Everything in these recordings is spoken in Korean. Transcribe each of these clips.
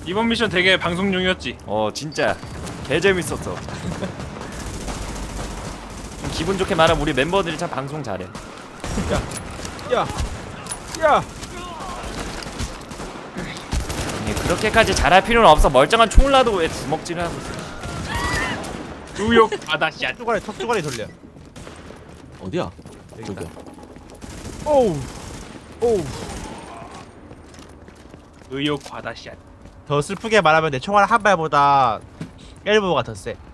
이번 미션 되게 방송용이었지. 진짜 개 재밌었어. 기분 좋게 말하면 우리 멤버들이 참 방송 잘해. 야. 그렇게까지 잘할 필요는 없어. 멀쩡한 총을 놔도 왜 주먹질을 하고 있어. 의욕 바다샷. 턱주가리 돌려. 어디야? 여기다. 오우. 의욕 바다샷. 더 슬프게 말하면 내 총알 한 발보다 엘보가 더 세.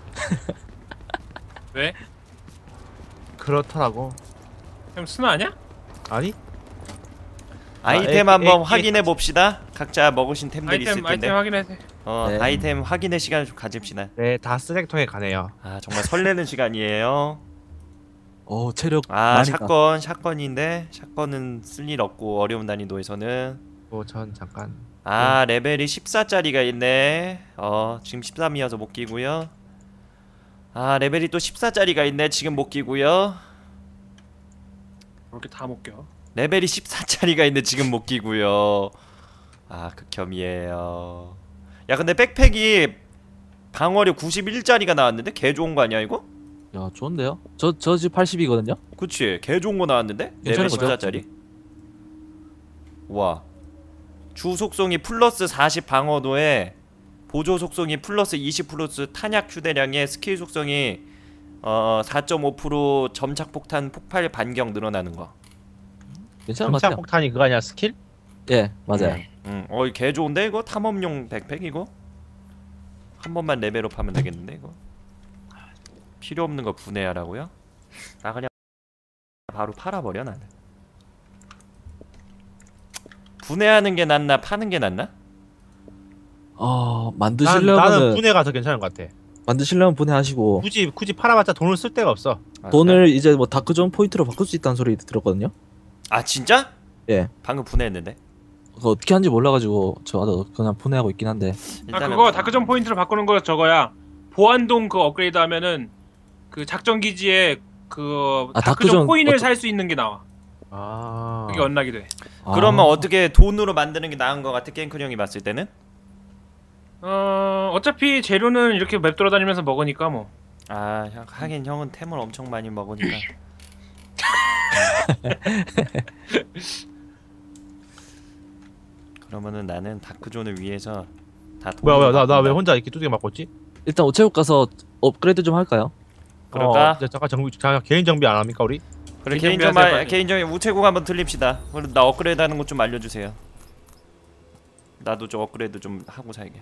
왜? 그렇더라고. 형 스나 아니야? 아니? 아이템 한번 확인해 봅시다. 각자 먹으신 템들이 있을 텐데. 아이템 확인해서. 네. 아이템 확인의 시간을 좀 가집시다. 네, 다 쓰레기통에 가네요. 정말 설레는 시간이에요. 체력 많이 샷건인데 샷건은 쓸 일 없고 어려운 난이도에서는. 전 잠깐. 레벨이 14짜리가 있네. 지금 13이어서 못 끼고요. 레벨이 또 14짜리가 있네. 지금 못 끼고요. 그렇게 다 못 껴. 레벨이 14짜리가 있는데 지금 못 끼고요. 극혐이에요. 야 근데 백팩이 방어력 91짜리가 나왔는데 개 좋은 거 아니야 이거? 야 좋은데요? 저 지금 80이거든요? 그치 개 좋은 거 나왔는데? 레벨 14짜리? 와 주 속성이 플러스 40 방어도에 보조 속성이 플러스 20 플러스 탄약 휴대량에 스킬 속성이 4.5% 점착폭탄 폭발 반경 늘어나는 거. 괜찮은 것 같아요. 점착폭탄이 그거 아니야 스킬? 예 맞아요. 개 좋은데 이거 탐험용 백팩 이거 한 번만 레벨업 하면 되겠는데 이거 필요 없는 거 분해하라고요? 나 그냥 바로 팔아버려 나는. 분해하는 게 낫나 파는 게 낫나? 만드시려면은 나는 분해가 더 괜찮은 것 같아. 만드시려면 분해하시고 굳이 팔아봤자 돈을 쓸 데가 없어. 돈을 그래? 이제 뭐 다크존 포인트로 바꿀 수 있다는 소리 들었거든요. 진짜? 예. 방금 분해했는데. 그거 어떻게 하는지 몰라가지고 저도 그냥 분해하고 있긴 한데. 그거 다크존 포인트로 바꾸는 거 저거야. 보안동 그 업그레이드 하면은 그 작전 기지에 그 다크존 코인을 살 수 있는 게 나와. 그게 언락이 돼. 그러면 어떻게 돈으로 만드는 게 나은 거 같아 깽큰 형이 봤을 때는? 어차피 재료는 이렇게 맵 돌아다니면서 먹으니까 뭐. 하긴 형은 템을 엄청 많이 먹으니까. 그러면은 나는 다크존을 위해서 다 뭐야 나 왜 혼자 이렇게 두들겨 맞고 있지? 일단 우체국 가서 업그레이드 좀 할까요? 그럴까? 잠깐 개인 정비 안 합니까 우리? 그래 개인정비 우체국 한번 들립시다. 그럼 나 업그레이드 하는 것 좀 알려주세요. 나도 좀 업그레이드 좀 하고 살게.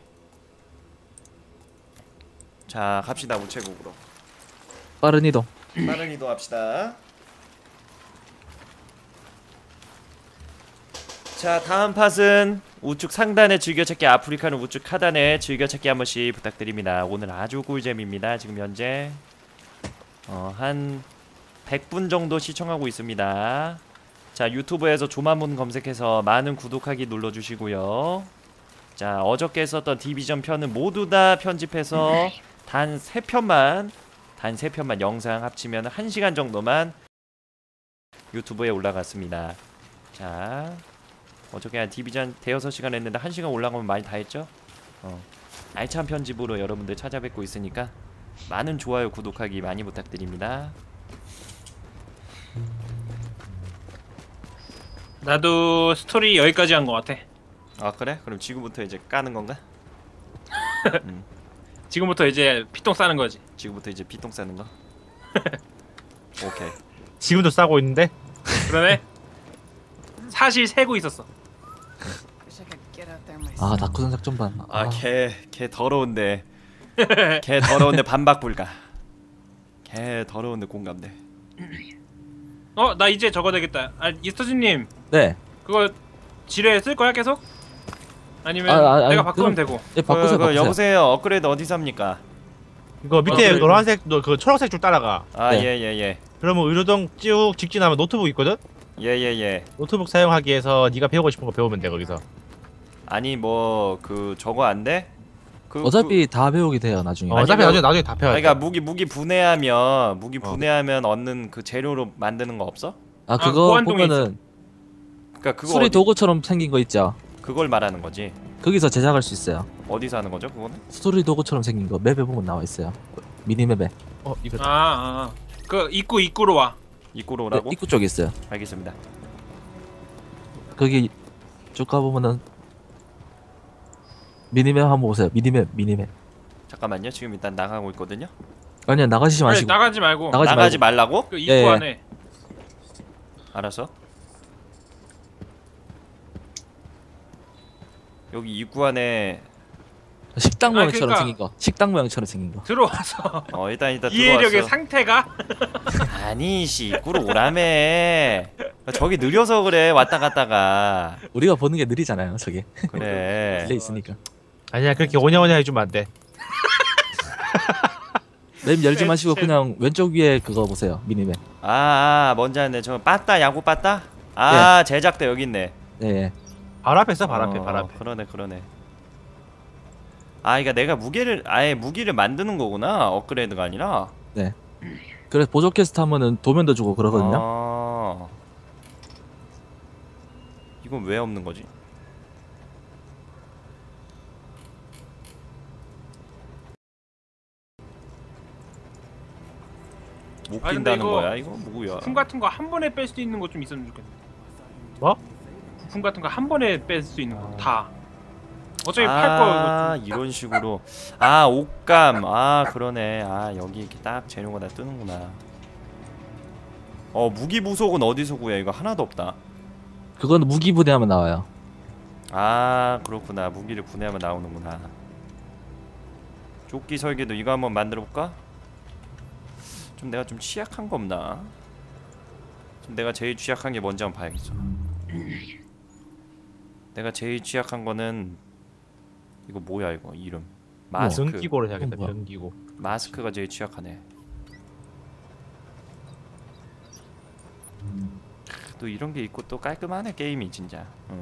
자 갑시다 우체국으로. 빠른 이동 합시다. 자 다음 팟은 우측 상단의 즐겨찾기 아프리카는 우측 하단의 즐겨찾기 한 번씩 부탁드립니다. 오늘 아주 꿀잼입니다. 지금 현재 한 100분 정도 시청하고 있습니다. 자 유튜브에서 조만문 검색해서 많은 구독하기 눌러주시고요. 자 어저께 썼던 디비전 편은 모두 다 편집해서 단 3편만 영상 합치면 1시간 정도만 유튜브에 올라갔습니다. 자 어저께 한 디비전 대여섯 시간 했는데 1시간 올라가면 많이 다 했죠? 알찬 편집으로 여러분들 찾아뵙고 있으니까 많은 좋아요 구독하기 많이 부탁드립니다. 나도 스토리 여기까지 한 것 같아. 그래? 그럼 지금부터 이제 까는 건가? 지금부터 이제 피똥 싸는 거지. 지금부터 이제 피똥 싸는 거? 오케이. 지금도 싸고 있는데? 그러네. 사실 세고 있었어. 다크존 작전반. 개 더러운데. 개 더러운데 반박 불가. 개 더러운데 공감돼. 나 이제 저거 되겠다. 이스터즈님. 네. 그거 지뢰 쓸 거야 계속? 아니면 내가 바꾸면 되고. 예, 바꾸세요. 여보세요. 업그레이드 어디서 합니까? 이거 밑에 노란색 그 초록색 줄 따라가. 예. 그러면 의료동 쭉 직진하면 노트북 있거든? 예. 노트북 사용하기 위해서 네가 배우고 싶은 거 배우면 돼 거기서. 아니 뭐 저거 안 돼? 어차피 다 배우게 돼요 나중에. 어차피 나중에 다 배워야 돼. 그러니까 무기 분해하면 얻는 그 재료로 만드는 거 없어? 그거 보면은 그러니까 그거 수리 도구처럼 생긴 거 있죠. 그걸 말하는 거지. 거기서 제작할 수 있어요. 어디서 하는 거죠 그거는? 스토리 도구처럼 생긴 거 맵에 보면 나와 있어요. 미니맵에. 이거 그 입구로 와. 입구로 네, 오라고? 입구 쪽에 있어요. 알겠습니다. 거기 쭉 가보면은 미니맵 한번 보세요. 미니맵. 잠깐만요. 지금 일단 나가고 있거든요. 아니야 나가시지 아니, 마시고. 나가지 말고 나가지 말라고? 그 입구 예. 안에. 알았어. 여기 입구 안에 식당 모양처럼 그러니까- 생긴 거. 식당 모양처럼 생긴 거. 들어와서 일단 이해력의 들어왔어. 상태가 아니 씨 입구로 오라매. 저기 느려서 그래 왔다 갔다가. 우리가 보는 게 느리잖아요. 저게. 그래. 딜레이 있으니까. 아니야 그렇게 오냐오냐 해주면 안 돼. 맵 열지 네, 마시고 제- 그냥 왼쪽 위에 그거 보세요. 미니맵. 뭔지 알네. 저 빠따 야구 빠따? 제작대 여기 있네. 네. 바로 앞에 있어 바로 앞에 바로 앞에. 그러네. 그러니까 내가 무기를 만드는 거구나. 업그레이드가 아니라. 네. 그래서 보조 퀘스트 하면은 도면도 주고 그러거든요. 이건 왜 없는 거지? 못 아니, 근데 낀다는 이거 거야? 이거 뭐야? 부품 같은 거 한 번에 뺄 수 있는 거 좀 있으면 좋겠네. 뭐? 부품 같은 거 한 번에 뺄 수 있는 거 다. 어차피 팔 거 이거 이런 식으로. 옷감. 그러네. 여기 이렇게 딱 재료가 다 뜨는구나. 무기 부속은 어디서 구해? 이거 하나도 없다. 그건 무기 분해하면 나와요. 그렇구나. 무기를 분해하면 나오는구나. 조끼 설계도 이거 한번 만들어 볼까? 좀 내가 좀 취약한 거 없나? 좀 내가 제일 취약한 게 뭔지 한번 봐야겠어. 내가 제일 취약한 거는 이거 뭐야 이거 이름 마스크. 전기고를 해야겠다. 뭐야? 전기고. 마스크가 제일 취약하네. 또 이런 게 있고 또 깔끔하네 게임이 진짜.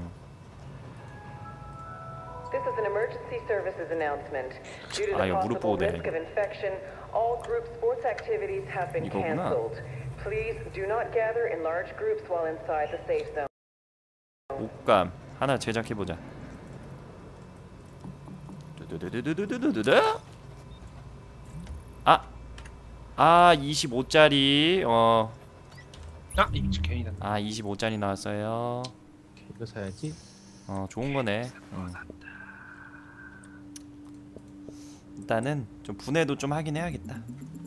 This is an emergency services announcement. Due to the 이거 무릎 보호 possible 돼, risk 이거. of infection, all group sports activities have been 이거구나. cancelled. Please do not gather in large groups while inside the safe zone. 옷감 하나 제작해 보자. 두두두두두두두두. 25짜리 이거 괜히 단. 25짜리 나왔어요. 이거 사야지. 좋은 거네. 일단은 좀 분해도 좀 하긴 해야겠다.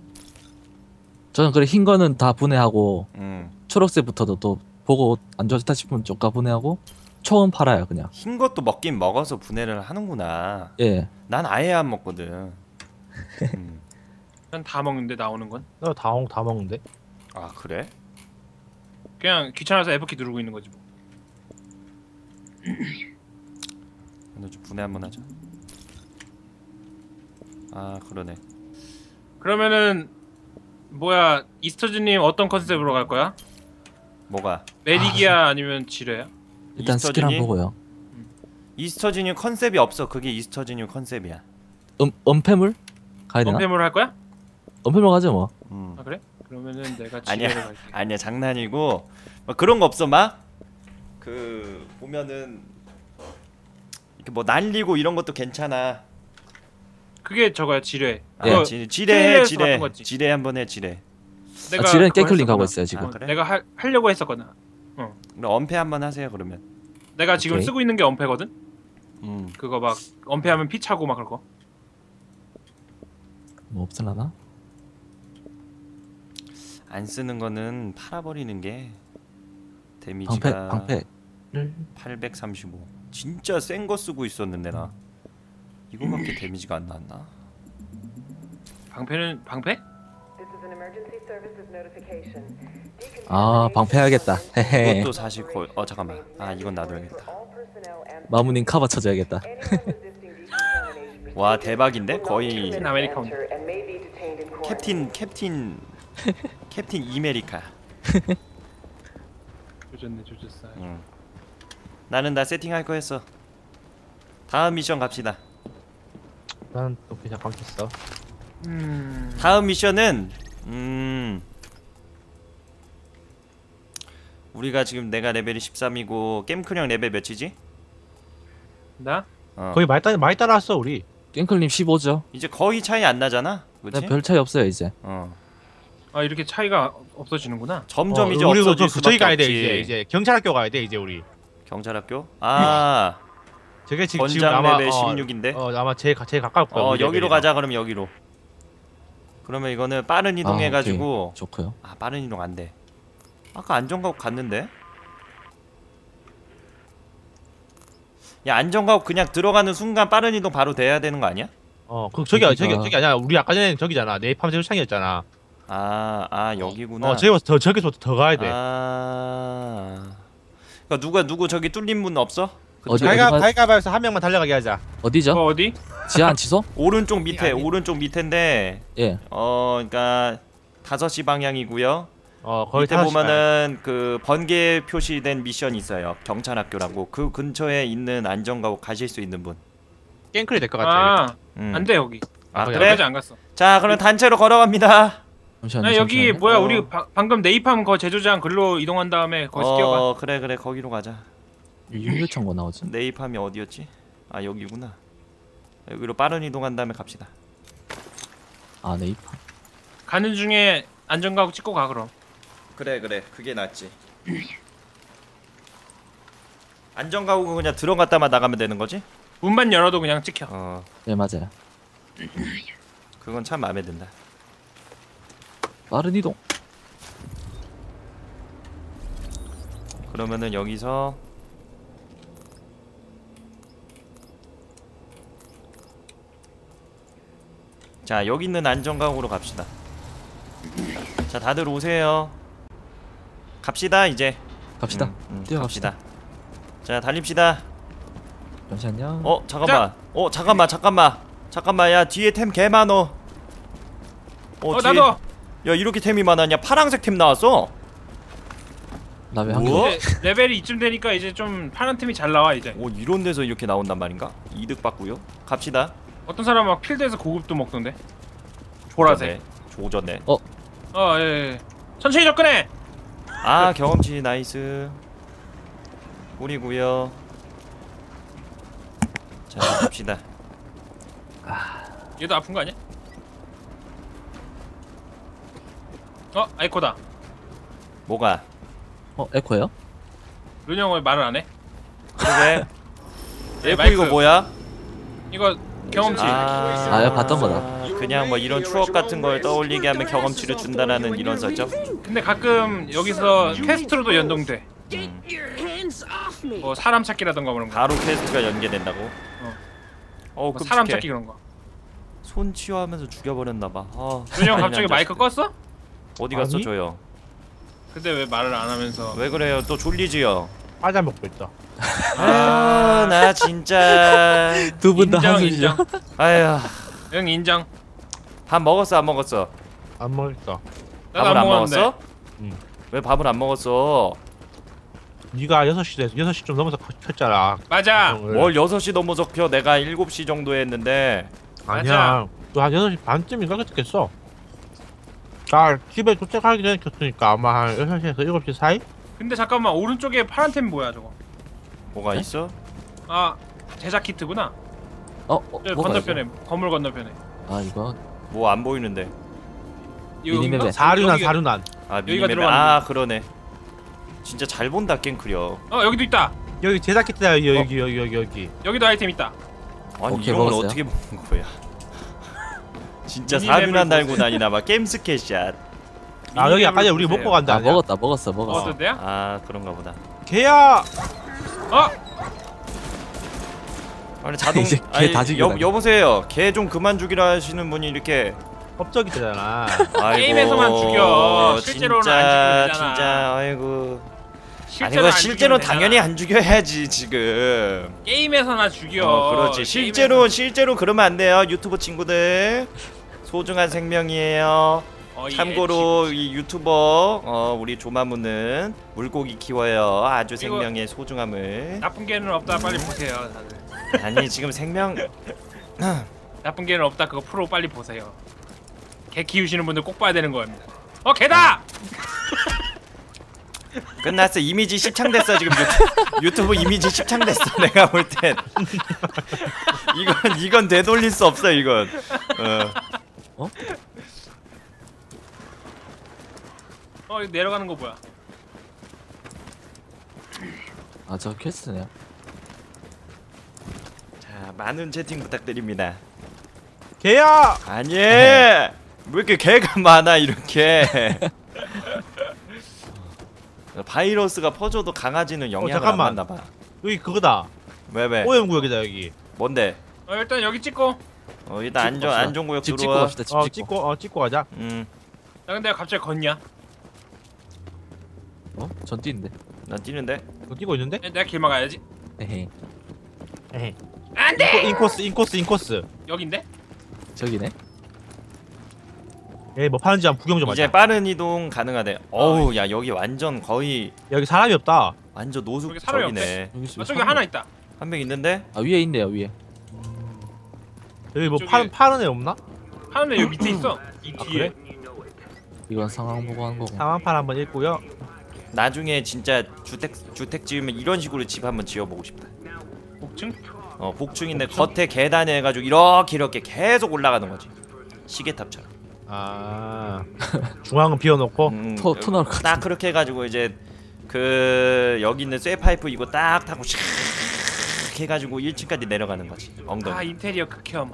저는 그래 흰 거는 다 분해하고 음. 초록색부터도 또 보고 안 좋다 싶으면 쪽가 분해하고 초은 팔아요 그냥. 흰 것도 먹긴 먹어서 분해를 하는구나. 예. 난 아예 안 먹거든. 난 다 먹는데 나오는 건 다 먹는데. 그래? 그냥 귀찮아서 F키 누르고 있는 거지 뭐. 근데 좀 분해 한번 하자. 그러네. 그러면은 뭐야 이스터즈님 어떤 컨셉으로 갈 거야? 뭐가? 메디기아 아니면 지뢰야? 일단 스킬 한 이스터진이? 보고요. 이스터지뉴 컨셉이 없어. 그게 이스터지뉴 컨셉이야. 은폐물 가야 되나? 원패물 할 거야? 은폐물 가죠 뭐. 아 그래? 그러면은 내가 아니야. 지뢰를 갈게. 아니야 장난이고 막 그런 거 없어 막. 보면은 이렇게 뭐 날리고 이런 것도 괜찮아. 그게 저거야 지뢰. 예. 그거 지뢰 TLS 같은 거지. 지뢰 한번 해 지뢰. 지뢰는 그거 깨클링 가고 했었거든. 있어요 지금. 그래? 내가 하려고 했었거든. 그럼 엄폐 한번 하세요 그러면. 내가 지금 오케이. 쓰고 있는 게 엄폐거든. 음. 그거 막 엄폐하면 피 차고 막 그거. 뭐 없을라나? 안 쓰는 거는 팔아버리는 게 데미지가 방패를 835. 진짜 센 거 쓰고 있었는데 나 이거밖에 데미지가 안 나왔나? 방패는 방패? This is an emergency services notification. 방패해야겠다. 헤헤. 이것도 사실 거의 잠깐만. 이건 놔둬야겠다. 마무님 카바 쳐줘야겠다. 와 대박인데 거의 캡틴 아메리칸. 캡틴 이메리카. 조졌어. 나는 다 세팅할 거 했어. 다음 미션 갑시다. 난 또 그냥 방켰어. 다음 미션은 우리가 지금 내가 레벨이 13이고 겜크령 레벨 몇이지? 나 거의 많이 따라왔어 우리. 깽클님 15죠. 이제 거의 차이 안 나잖아. 그렇지? 네, 별 차이 없어요 이제. 아 이렇게 차이가 없어지는구나. 점점 이제 우리도 없어질 저기 수밖에 가야 돼 없지. 이제 경찰학교 가야 돼 이제 우리. 경찰학교? 아 저게 지금 권장 아마 레벨 16인데. 아마 제일 가까울 거야. 우리 여기로 레벨이랑. 가자. 그럼 여기로. 그러면 이거는 빠른 이동해가지고. 오케이. 좋고요. 아 빠른 이동 안 돼. 아까 안전가옥 갔는데. 야 안전가옥 그냥 들어가는 순간 빠른 이동 바로 돼야 되는 거 아니야? 저기 여기가- 아니야. 우리 아까 전에 저기잖아. 네이팜 제조창이었잖아. 여기구나. 저기서 더 가야 돼. 그러니까 누구 저기 뚫린 분 없어? 어디 가위바위보에서 한 명만 달려가게 하자. 어디죠? 어디? 지하 안치소? 오른쪽 밑에 아니. 오른쪽 밑인데 예. 그러니까 5시 방향이고요. 거기 밑에 보면은 그 번개 표시된 미션이 있어요. 경찰학교라고. 그 근처에 있는 안전가옥 가실 수 있는 분. 깽클이 될 것 같아. 안돼 여기. 그래? 그래? 여기까지 안 갔어. 자 그럼 단체로 걸어갑니다. 잠시만요. 야 여기 잠시만요. 뭐야 우리 방금 네이팜 거 제조장 글로 이동한 다음에 거기서 뛰어가. 그래 거기로 가자. 윤교청고 나오지? 네이팜이 어디였지? 여기구나. 여기로 빠른 이동한 다음에 갑시다. 아 네이파. 가는 중에 안전가옥 찍고 가 그럼. 그래 그게 낫지. 안전가옥은 그냥 들어갔다만 나가면 되는 거지? 문만 열어도 그냥 찍혀. 네 맞아요. 그건 참 마음에 든다. 빠른 이동. 그러면은 여기서 자 여기 있는 안전가옥으로 갑시다. 자 다들 오세요. 갑시다 이제. 갑시다. 뛰어갑시다. 갑시다. 자 달립시다. 잠시만요. 잠깐만 야 뒤에 템 개 많어. 뒤에... 나도. 야 이렇게 템이 많았냐? 파란색 템 나왔어. 나 왜 한 개? 뭐? 이제 레벨이 이쯤 되니까 이제 좀 파란 틈이 잘 나와 이제. 이런 데서 이렇게 나온단 말인가? 이득 받고요. 갑시다. 어떤 사람은 막 필드에서 고급도 먹던데. 보라색. 조졌네. 예. 천천히 접근해. 경험치 나이스. 우리고요. 자 갑시다. 얘도 아픈 거 아니야? 아이코다. 뭐가? 에코예요? 룬형 왜 말을 안 해? 그게? 네, 에코 마이크. 이거 뭐야? 이거 경험치. 이거 봤던 거다. 그냥 뭐 이런 추억 같은 걸 떠올리게 하면 경험치를 준다라는 이런 설정? 근데 가끔 여기서 퀘스트로도 연동돼. 뭐 사람 찾기라던가 그런 거. 바로 퀘스트가 연계된다고? 뭐 끔찍해. 사람 찾기 그런 거. 손 치유하면서 죽여버렸나봐. 룬형 갑자기 마이크 껐어? 어디 갔어 아니? 조용? 근데 왜 말을 안 하면서? 왜 그래요? 또 졸리지요? 과자 먹고 있다. 나 진짜. 두 분 다 인정 한숨이죠. 인정. 아휴. 응 인정. 밥 먹었어 안 먹었어? 안 먹었어. 나도 밥을 안 안 먹었는데. 먹었어? 응. 왜 밥을 안 먹었어? 네가 6시 좀 넘어서 폈잖아. 맞아. 뭘 6시 넘어서 펴. 내가 7시 정도에 했는데. 아니야. 너한 6시 반쯤인가 그랬겠어. 나 집에 도착하기 전에 켰으니까 아마 한 6시에서 7시 사이? 근데 잠깐만 오른쪽에 파란 템 뭐야 저거? 뭐가 있어? 제작 키트구나. 저 저 건너편에 건물 건너편에. 이거 뭐 안 보이는데. 여기인가? 미니맵에. 사륜안. 여기가 미니맵에. 들어가는 그러네. 진짜 잘 본다 깽크려. 여기도 있다. 여기 제작 키트다. 여기. 여기도 아이템 있다. 아니 오케이, 이런 걸 먹었어요. 어떻게 먹는 거야? 진짜 미니맵을 사륜한 달고 다니나 봐. 게임 스케샷. 여기 아까 전에 우리 보세요. 먹고 간다. 아니야? 먹었어. 어떤데요? 그런가 보다. 개야. 아니 자동. 이제 개다 죽이다니. 여보세요. 개 좀 그만 죽이라 하시는 분이 이렇게. 법적이 되잖아. 아이고, 게임에서만 죽여. 실제로는 안 죽이면 되잖아. 진짜 아이고. 실제로 아니 안 실제로 죽이면 당연히 되잖아. 안 죽여야지 지금. 게임에서나 죽여. 그렇지. 실제로 그러면 안 돼요. 유튜버 친구들. 소중한 생명이에요. 참고로 이 유튜버 우리 조마무는 물고기 키워요. 아주 생명의 소중함을. 나쁜 개는 없다. 빨리 보세요, 다들. 아니 지금 생명. 나쁜 개는 없다. 그거 프로 빨리 보세요. 개 키우시는 분들 꼭 봐야 되는 겁니다. 개다! 끝났어. 이미지 십창됐어 지금. 유튜브 이미지 십창됐어. 내가 볼 땐. 이건 되돌릴 수 없어 이건. 어? 이거 내려가는 거 뭐야? 아, 저 퀘스트네요. 자, 많은 채팅 부탁드립니다. 개야. 아니 왜 이렇게 개가 많아 이렇게. 바이러스가 퍼져도 강아지는 영향을 안 잠깐만. 받나 봐. 여기 그거다. 왜? 오염구역이다 여기. 뭔데? 일단 여기 찍고. 일단 안전구역 집 찍고 들어와. 갑시다. 집 찍고. 찍고 가자. 야 근데 갑자기 걷냐? 전 뛰는데. 난 뛰는데. 너 뛰고 있는데? 내가 길 막아야지. 에헤. 에헤. 안돼. 인코스. 여긴데? 저기네. 에이 뭐 파는지 한번 구경 좀 이제 하자. 빠른 이동 가능하대. 어우 야 여기 완전 거의 여기 사람이 없다. 완전 노숙 여기 사람이 저기네. 여기 있으면 저기 사람- 하나 있다. 한 명 있는데? 아, 위에 있네요, 위에. 여기 뭐 저기- 파는 애 없나? 하는 애 여기 밑에 있어. 이 아, 뒤에. 그래? 이건 상황 보고 하는 거고. 상황판 한번 읽고요. 나중에 진짜 주택 지으면 이런 식으로 집 한번 지어보고 싶다. 복층? 복층인데 겉에 계단 해가지고 이렇게 계속 올라가는 거지. 시계탑처럼. 아 중앙은 비워놓고. 토 나올 것 같아. 딱 그렇게 해가지고 이제 그 여기 있는 쇠파이프 이거 딱 타고 샥 해가지고 1층까지 내려가는 거지. 엉덩이. 인테리어 극혐.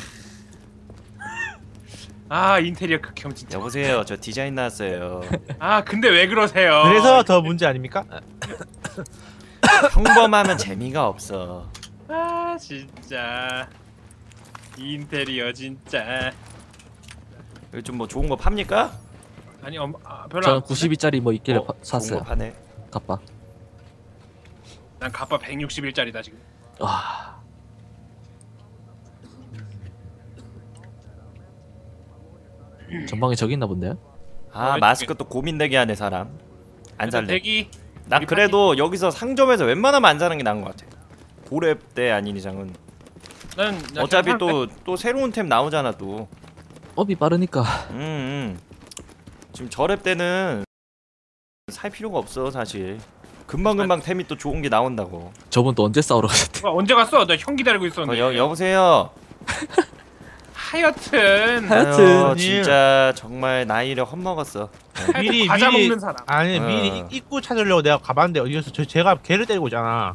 인테리어 극혐 진짜. 여보세요, 저 디자인 나왔어요. 근데 왜 그러세요? 그래서 더 문제 아닙니까? 평범하면 재미가 없어. 진짜 인테리어 진짜. 여기 좀 뭐 좋은 거 팝니까? 아니 별로 저는 안 92짜리 뭐 있길래 좋은 샀어요. 거 파네. 갑바. 난 갑바 161짜리다 지금. 와. 전방에 저기 있나 본데요? 마스크 또 고민되게 하네 사람. 안 살래. 대기. 난 우리 그래도 여기서 상점에서 웬만하면 안 사는 게 나은 것 같아. 고렙 때 아닌 이상은. 난 어차피 그냥 또 새로운 템 나오잖아 또. 업이 빠르니까. 지금 저렙 때는 살 필요가 없어 사실. 금방 템이 또 좋은 게 나온다고. 저분 또 언제 싸우러 가셨대? 언제 갔어? 나 형 기다리고 있었는데. 여보세요. 하여튼 하여튼. 진짜 정말 나이를 헛먹었어. 미리 과자 먹는 사람. 아니 미리 입구 찾으려고 내가 가봤는데 어디서 제가 걔를 때리고 있잖아.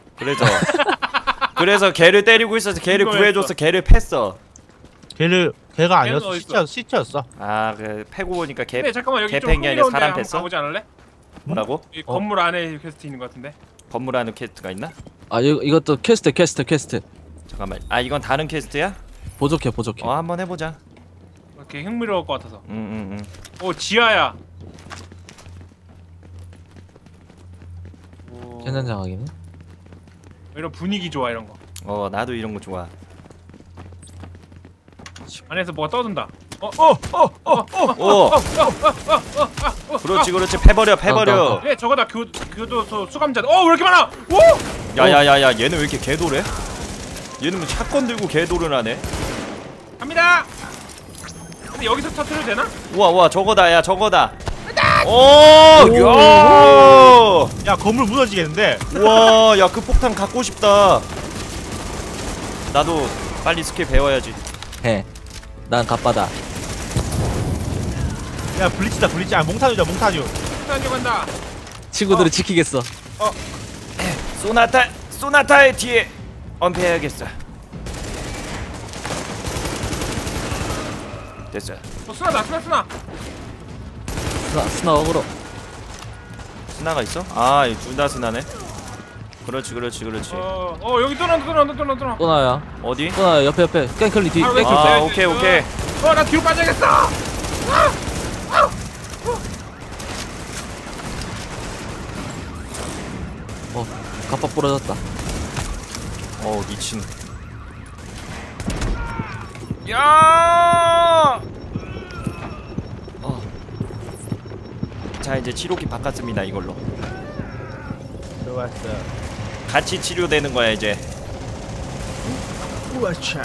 그래서 걔를 때리고 있어서 걔를 이거였어. 구해줘서 걔를 팼어. 걔가 아니었어. 걔는 어딨어? 시체였어. 그 패고 보니까 걔 근데 잠깐만 여기 좀 개팽이 아니라 흥미로운데 사람 한번 뺐어? 가보지 않을래? 뭐라고? 이 건물 안에 퀘스트 있는 것 같은데. 건물 안에 퀘스트가 있나? 아, 이것도 퀘스트. 잠깐만. 이건 다른 퀘스트야? 보조캐. 한번 해보자. 이렇게 흥미로울 것 같아서. 지하야. 현장장 확인은? 이런 분위기 좋아 이런 거. 나도 이런 거 좋아. 안에서 뭐가 떠든다. 그렇지 패버려. 예, 저거다 교도소 수감자. 왜 이렇게 많아? 오! 야야야야, 얘는 왜 이렇게 개도래? 얘는 뭐 샷건 들고 개도를 하네. 갑니다. 근데 여기서 터트려도 되나? 우와 저거다. 야 야 건물 무너지겠는데. 우와 야 그 폭탄 갖고 싶다. 나도 빨리 스킬 배워야지. 해. 난 갑바다. 야 블리치다. 몽타뉴. 다녀간다. 친구들을 지키겠어. 소나타의 뒤에 엄폐해야겠어. 됐어. 스나. 스나 어그로. 스나가 있어? 둘 다 스나네. 그렇지. 여기 또 나온다. 또 나야. 어디? 또 나야. 옆에. 깽클리 뒤. 왜 오케이. 나 뒤로 빠져야겠어. 갑바 부러졌다. 미친. 야! 자 이제 치료기 바꿨습니다 이걸로. 들어왔어. 같이 치료되는 거야 이제. 우와차.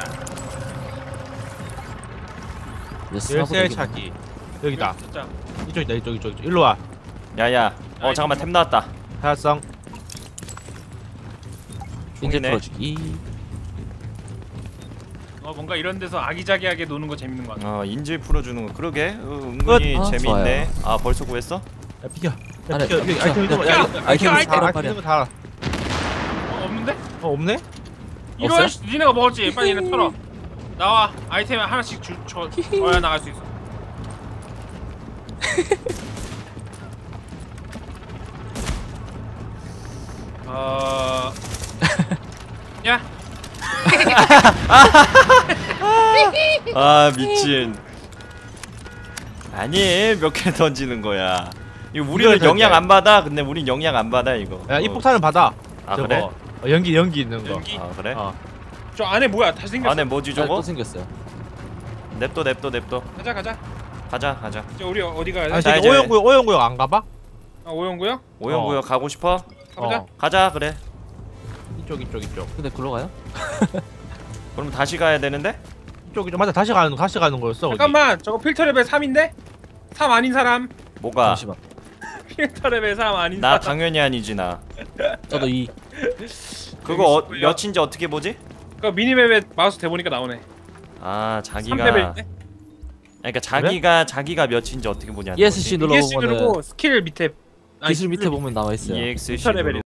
이제 스나보다 열쇠 이기네. 찾기. 여기다. 진짜. 이쪽. 일로 와. 야야. 잠깐만 템 나왔다. 사야성. 인제 총이네. 풀어주기. 뭔가 이런 데서 아기자기하게 노는 거 재밌는 거 같아. 인질 풀어주는 거. 그러게. 은근히 끝. 재밌네. 벌써 구했어? 야 비켜. 아니, 비켜. 여기 아이템 있는 거. 야, 야, 야, 아이템 야, 있어, 다 빨리. 아이템 있는 거 다. 없는데? 없네? 이런 없어요? 니네가 먹었지. 빨리 얘네 털어. 나와. 아이템 하나씩 줘야 나갈 수 있어. 야. 미친. 아니 몇 개 던지는 거야. 이거 이걸 우리는 영향 던져. 안 받아. 근데 우린 영향 안 받아 이거. 야, 이 폭탄을 받아. 저거. 그래? 연기 있는 거. 연기. 그래? 저 안에 뭐야? 다 생겼어. 안에 뭐지 또 저거? 생겼어요. 냅둬. 가자. 저 우리 어디 가야 돼? 아, 자, 저기 이제- 오영구역 안 가봐? 오영구요? 오영구역 가고 싶어? 가보자. 가자 그래. 이쪽. 근데 글로 가요? 그럼 다시 가야 되는데? 이쪽. 맞아. 다시 가는 거였어. 거기. 잠깐만. 저거 필터 레벨 3인데? 3 아닌 사람? 뭐가? 잠시만. 필터 레벨 3 아닌 나 사람? 당연히 아니지 나. 저도 이 그거 여기 몇인지 어떻게 보지? 그 미니맵에 마우스 대보니까 나오네. 자기가 3레벨인데? 그러니까 자기가 몇인지 어떻게 보냐는 ESC 거지. 눌러보면은 ESC 누르고 스킬 밑에 기술 밑에 보면 나와 있어요. EXC 필터 레벨이